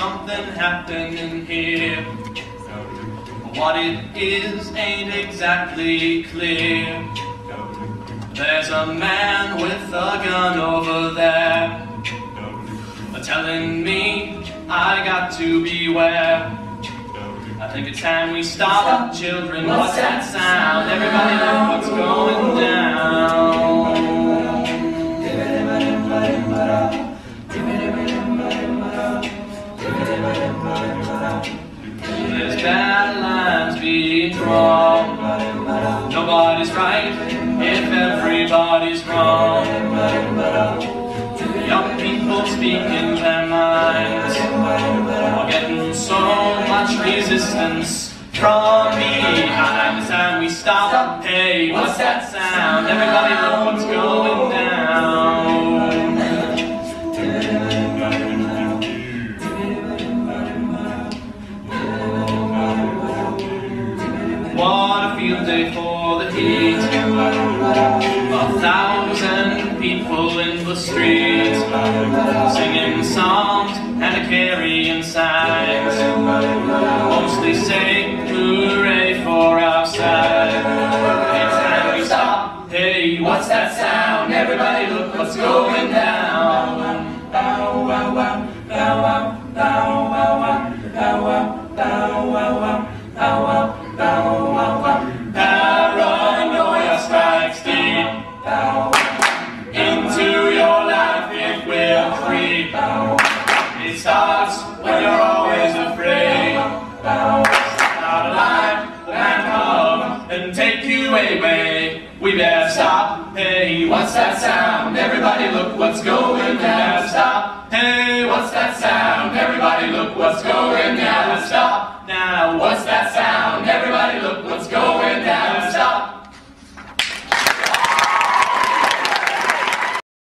something happening here. What it is ain't exactly clear. There's a man with a gun over there, telling me I got to beware. I think it's time we stop. Children, what's that sound? Everybody know what's going down. There's bad lines being drawn. Nobody's right if everybody's wrong. Young people speaking their minds are getting so much resistance from behind. It's time we stop. Hey, what's that sound? Everybody know what's going down. What a field day for the heat. 1,000 people in the streets, singing songs and carrying signs, mostly say hooray for our side. It's time we stop. Hey, what's that sound? Everybody look what's going down. Bow wow wow, bow wow, bow wow wow, bow wow, bow wow wow, bow wow, bow wow wow. Paranoia strikes deep. Into your life it will creep. It starts when you're always afraid. Out alive, the man come and take you away. We better stop. Hey, what's that sound? Everybody look what's going down. Stop. Hey, what's that sound? Everybody look what's going down. Stop. Now, what's that sound? Everybody look